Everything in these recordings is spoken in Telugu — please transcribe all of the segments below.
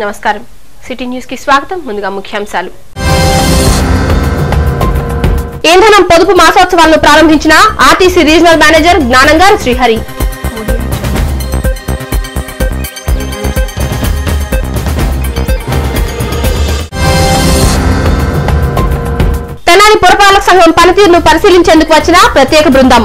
నమస్కారం సిటీ న్యూస్ కి స్వాగతం ముందుగా ముఖ్యాంశాలు ఇంధనం పొదుపు మాసోత్సవాలను ప్రారంభించిన ఆర్టీసీ రీజనల్ మేనేజర్ జ్ఞానంగారు శ్రీహరి తెనాలి పురపాలక సంఘం పనితీరును పరిశీలించేందుకు వచ్చిన ప్రత్యేక బృందం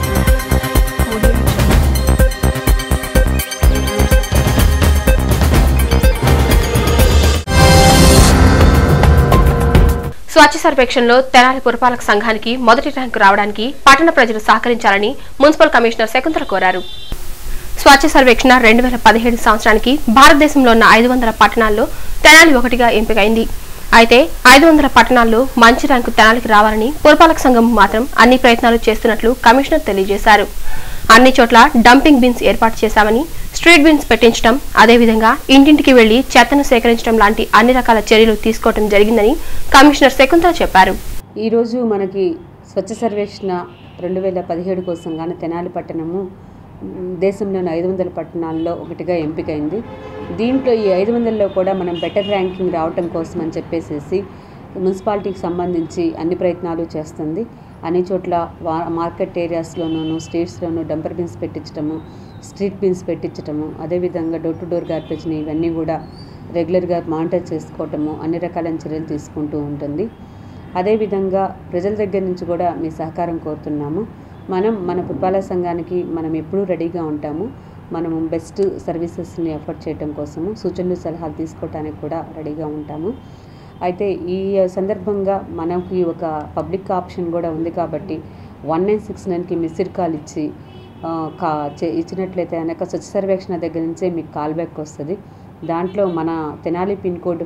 స్వచ్ఛ సర్వేక్షణలో తెనాలి పురపాలక సంఘానికి మొదటి ర్యాంకు రావడానికి పట్టణ ప్రజలు సహకరించాలని మున్సిపల్ కమిషనర్ శకుంతల కోరారు. స్వచ్ఛ సర్వేక్షణ 2017 సంవత్సరానికి భారతదేశంలో ఉన్న 500 పట్టణాల్లో తెనాలి ఒకటిగా ఎంపికైంది. అయితే 500 పట్టణాల్లో మంచి ర్యాంకు తెనాలికి రావాలని పురపాలక సంఘం మాత్రం అన్ని ప్రయత్నాలు చేస్తున్నట్లు కమిషనర్ తెలియజేశారు. అన్ని చోట్ల డంపింగ్ బిన్స్ ఏర్పాటు చేశామని, స్ట్రీట్ బిన్స్ పెట్టించడం, అదేవిధంగా ఇంటింటికి వెళ్లి చెత్తను సేకరించడం లాంటి అన్ని రకాల చర్యలు తీసుకోవడం జరిగిందని కమిషనర్ శకుంతల చెప్పారు. ఈ రోజు మనకి స్వచ్ఛ సర్వేక్షణ 2017 కోసం గాను తెనాలి పట్టణము దేశంలోని 500 పట్టణాల్లో ఒకటిగా ఎంపికైంది. దీంట్లో ఈ 500లో కూడా మనం బెటర్ ర్యాంకింగ్ రావటం కోసం అని చెప్పేసి మున్సిపాలిటీకి సంబంధించి అన్ని ప్రయత్నాలు చేస్తుంది. అన్ని చోట్ల మార్కెట్ ఏరియాస్లోనూ స్ట్రీట్స్లోనూ డంపర్ బిన్స్ పెట్టించడము, స్ట్రీట్ బిన్స్ పెట్టించడము, అదేవిధంగా డోర్ టు డోర్ గార్బేజ్ని ఇవన్నీ కూడా రెగ్యులర్గా మానిటర్ చేసుకోవటము, అన్ని రకాలైన చర్యలు తీసుకుంటూ ఉంటుంది. అదేవిధంగా ప్రజల దగ్గర నుంచి కూడా మీ సహకారం కోరుతున్నాము. మన పురపాలక సంఘానికి మనం ఎప్పుడూ రెడీగా ఉంటాము. మనము బెస్ట్ సర్వీసెస్ని ఎఫర్ట్ చేయడం కోసము సూచనలు సలహాలు తీసుకోవడానికి కూడా రెడీగా ఉంటాము. అయితే ఈ సందర్భంగా మనకి ఒక పబ్లిక్ ఆప్షన్ కూడా ఉంది కాబట్టి 1969కి మిస్డ్ కాల్ ఇచ్చినట్లయితే కనుక స్వచ్ఛ సర్వేక్షణ దగ్గర నుంచే మీకు కాల్ బ్యాక్ వస్తుంది. దాంట్లో మన తెనాలి పిన్ కోడ్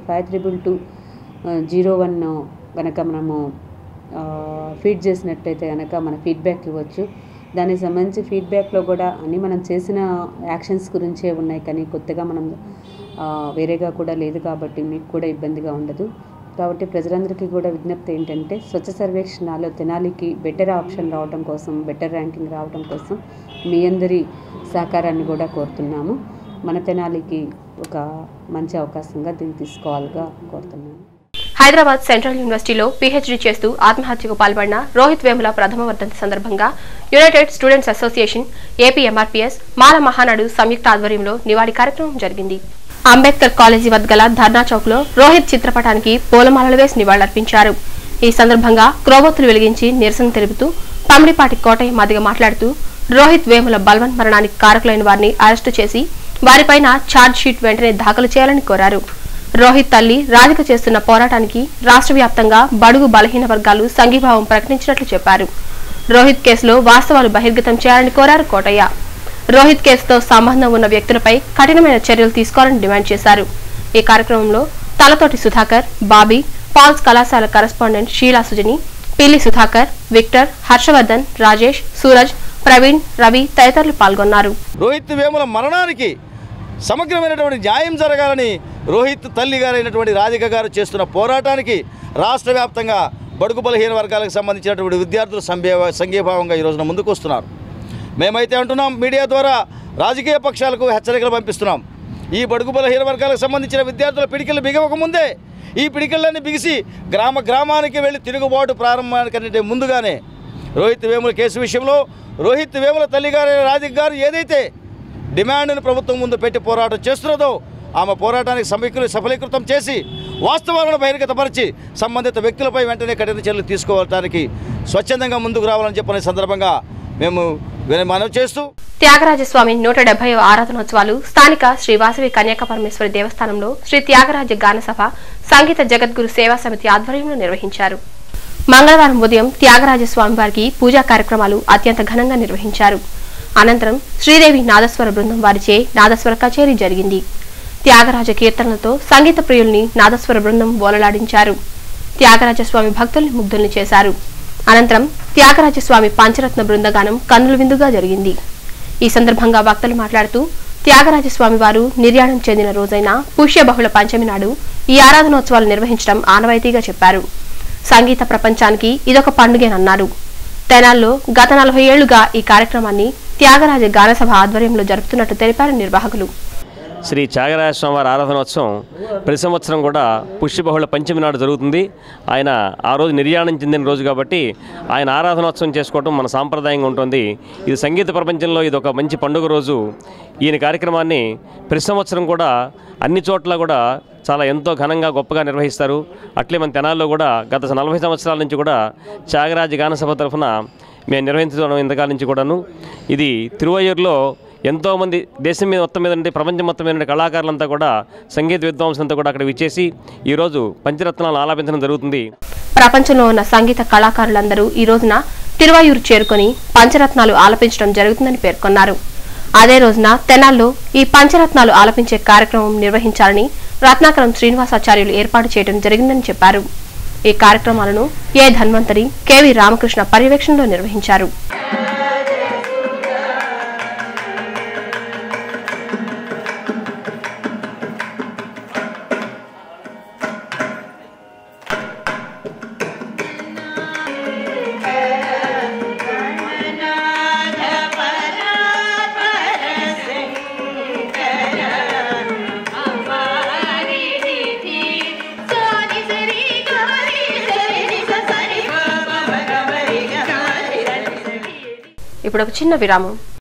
532201 కనుక మనము ఫీడ్ చేసినట్లయితే కనుక మన ఫీడ్బ్యాక్ ఇవ్వచ్చు. దానికి సంబంధించి ఫీడ్బ్యాక్లో కూడా అన్నీ మనం చేసిన యాక్షన్స్ గురించే ఉన్నాయి, కానీ కొత్తగా మనం వేరేగా కూడా లేదు కాబట్టి మీకు కూడా ఇబ్బందిగా ఉండదు. కాబట్టి ప్రజలందరికీ కూడా విజ్ఞప్తి ఏంటంటే స్వచ్ఛ సర్వేక్షణలో తెనాలికి బెటర్ ఆప్షన్ రావడం కోసం, బెటర్ ర్యాంకింగ్ రావడం కోసం మీ అందరి సహకారాన్ని కూడా కోరుతున్నాము. మన తెనాలికి ఒక మంచి అవకాశంగా దీన్ని తీసుకోవాలిగా కోరుతున్నాము. హైదరాబాద్ సెంట్రల్ యూనివర్సిటీలో పీహెచ్డీ చేస్తూ ఆత్మహత్యకు పాల్పడిన రోహిత్ వేముల ప్రథమ వర్ధంతి సందర్భంగా united students association, AP MRPS, Mala Mahanadu సంయుక్త ఆధ్వర్యంలో నివాళి కార్యక్రమం జరిగింది. అంబేద్కర్ కాలేజీ వద్ద గల ధర్నా చౌక్ లో రోహిత్ చిత్రపటానికి పూలమాలలు వేసి నివాళులర్పించారు. ఈ సందర్భంగా క్రోవొత్తులు వెలిగించి నిరసన తెలుపుతూ పమిడిపాటి కోటయ్య మాదిగ మాట్లాడుతూ రోహిత్ వేముల బల్వన్ మరణానికి కారకులైన వారిని అరెస్టు చేసి వారిపైన ఛార్జ్ షీట్ వెంటనే దాఖలు చేయాలని కోరారు. రోహిత్ తల్లి రాధిక చేస్తున్న పోరాటానికి రాష్ట్ర వ్యాప్తంగా బడుగు బలహీన వర్గాలు సంఘీభావం ప్రకటించినట్లు చెప్పారు. రోహిత్ కేసులో వాస్తవాలు బహిర్గతం చేయాలని కోరారు కోటయ్య. రోహిత్ కేసుతో సంబంధం ఉన్న వ్యక్తులపై కఠినమైన చర్యలు తీసుకోవాలని డిమాండ్ చేశారు. ఈ కార్యక్రమంలో తలతోటి సుధాకర్, బాబీ, పాల్స్ కళాశాల కరెస్పాండెంట్ షీలా సుజని, పిల్లి సుధాకర్, విక్టర్, హర్షవర్ధన్, రాజేష్, సూరజ్, ప్రవీణ్, రవి తదితరులు పాల్గొన్నారు. రోహిత్ వేముల మరణానికి సమగ్రమైనటువంటి న్యాయం జరగాలని రోహిత్ తల్లి గారైనటువంటి రాధిక గారు చేస్తున్న పోరాటానికి రాష్ట్ర వ్యాప్తంగా బడుగు బలహీన వర్గాలకు సంబంధించినటువంటి విద్యార్థులు సంఘీభావంగా ఈ రోజున ముందుకు వస్తున్నారు. మేమైతే అంటున్నాం, మీడియా ద్వారా రాజకీయ పక్షాలకు హెచ్చరికలు పంపిస్తున్నాం. ఈ బడుగు బలహీన వర్గాలకు సంబంధించిన విద్యార్థుల పిడికిలు బిగవకముందే ఈ పిడికిళ్ళని బిగిసి గ్రామానికి వెళ్ళి తిరుగుబాటు ప్రారంభానికంటే ముందుగానే రోహిత్ వేముల కేసు విషయంలో రోహిత్ వేముల తల్లి గారైన రాధిక గారు ఏదైతే డిమాండ్ను ప్రభుత్వం ముందు పెట్టి పోరాటం చేస్తున్నదో ఆమె పోరాటానికి సఫలీకృతం చేసి వాస్తవాలను బహిర్గతపరిచి సంబంధిత వ్యక్తులపై వెంటనే కఠిన చర్యలు తీసుకోవడానికి స్వచ్ఛందంగా ముందుకు రావాలని చెప్పిన సందర్భంగా మేము మనవి చేస్తూ త్యాగరాజస్వామి 170వ ఆరాధనోత్సవాలు స్థానిక శ్రీ వాసవి కన్యాక పరమేశ్వరి దేవస్థానంలో శ్రీ త్యాగరాజ గానసభ సంగీత జగద్గురు సేవా సమితి ఆధ్వర్యంలో నిర్వహించారు. మంగళవారం ఉదయం త్యాగరాజస్వామి వారికి పూజా కార్యక్రమాలు అత్యంత ఘనంగా నిర్వహించారు. అనంతరం శ్రీదేవి నాదస్వర బృందం వారిచే నాదస్వర కచేరీ జరిగింది. త్యాగరాజ కీర్తనలతో సంగీత ప్రియుల్ని నాదస్వర బృందం ఓలలాడించారు. త్యాగరాజస్వామి భక్తుల్ని ముగ్ధుల్ని చేశారు. అనంతరం త్యాగరాజస్వామి పంచరత్న బృందగానం కన్నుల విందుగా జరిగింది. ఈ సందర్భంగా వక్తలు మాట్లాడుతూ త్యాగరాజస్వామి వారు నిర్యాణం చెందిన రోజైన పుష్య బహుళ పంచమి నాడు ఈ ఆరాధనోత్సవాలు నిర్వహించడం ఆనవాయితీగా చెప్పారు. సంగీత ప్రపంచానికి ఇదొక పండుగేనన్నారు. తెనాల్లో గత 40 ఏళ్లుగా ఈ కార్యక్రమాన్ని త్యాగరాజ గానసభ ఆధ్వర్యంలో జరుపుతున్నట్టు తెలిపారు నిర్వాహకులు. శ్రీ త్యాగరాజ స్వామివారి ఆరాధనోత్సవం ప్రతి సంవత్సరం కూడా పుష్యబహుళ పంచమి నాడు జరుగుతుంది. ఆయన ఆ రోజు నిర్యాణం చెందిన రోజు కాబట్టి ఆయన ఆరాధనోత్సవం చేసుకోవడం మన సాంప్రదాయంగా ఉంటుంది. ఇది సంగీత ప్రపంచంలో ఇది ఒక మంచి పండుగ రోజు. ఈయన కార్యక్రమాన్ని ప్రతి సంవత్సరం కూడా అన్ని చోట్ల కూడా చాలా ఎంతో ఘనంగా గొప్పగా నిర్వహిస్తారు. అట్లే మన తెనాల్లో కూడా గత 40 సంవత్సరాల నుంచి కూడా త్యాగరాజ గాన సభ తరఫున మేము నిర్వహించడం ఇంతకాలం నుంచి కూడాను. ఇది తిరువయ్యూరులో ఎంతోమంది దేశం మీద మొత్తం మీద ఉండే ప్రపంచం మొత్తం మీద కళాకారులంతా కూడా సంగీత విద్వాంసులంతా కూడా అక్కడ విచ్చేసి ఈరోజు పంచరత్నాలు ఆలాపించడం జరుగుతుంది. ప్రపంచంలో ఉన్న సంగీత కళాకారులందరూ ఈ రోజున తిరువయ్యూరు చేరుకొని పంచరత్నాలు ఆలపించడం జరుగుతుందని పేర్కొన్నారు. అదే రోజున తెనాల్లో ఈ పంచరత్నాలు ఆలపించే కార్యక్రమం నిర్వహించాలని రత్నాకరం శ్రీనివాసాచార్యులు ఏర్పాటు చేయడం జరిగిందని చెప్పారు. ఈ కార్యక్రమాలను ఏ ధన్వంతరి, కెవి రామకృష్ణ పర్యవేక్షణలో నిర్వహించారు. ఇప్పుడు ఒక చిన్న విరామం.